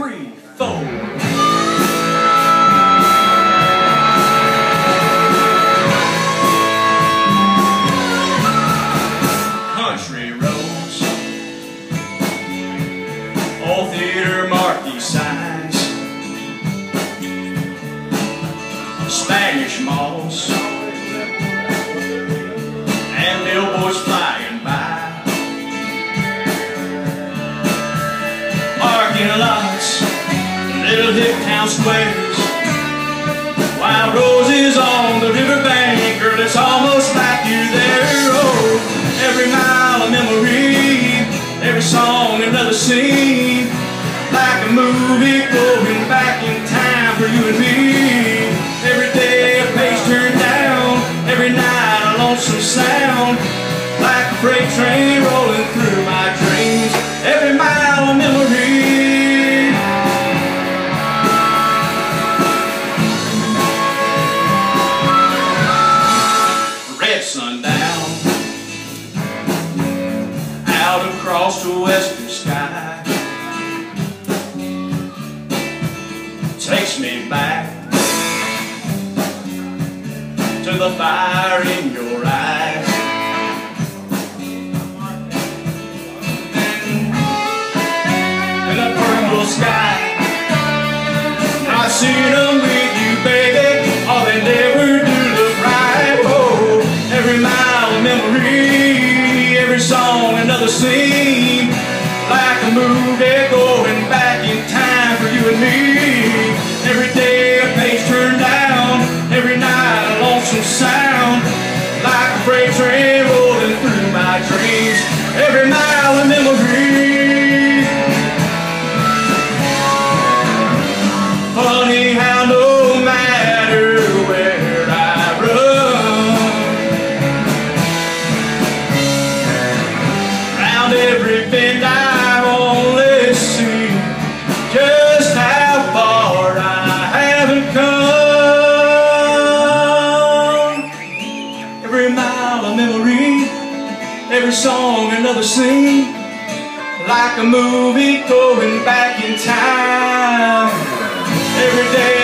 3, 4. Country roads, old theater marquee signs, Spanish moss, and billboards flying by, parking lots, little hick town squares, wild roses on the riverbank. Girl, it's almost like you're there. Oh, every mile a memory, every song another scene, like a movie going back in time for you and me. Every day a page turned down, every night a lonesome sound, like a freight train rolling through my dreams. Every mile a memory. Red sundown, out across the western sky, takes me back to the fire in your eyes. And a purple sky, I've seen them with you, baby. Oh, they never do look right. Oh, every mile a memory, every song another scene, like a movie going back in time for you and me. Every day a page turned down, every night a lonesome sound, like a freight train rolling through my dreams. Every mile a memory. Funny how no matter where I run, round every bend I only see just how far I haven't come. Every mile a memory, every song another scene, like a movie going back in time. Every day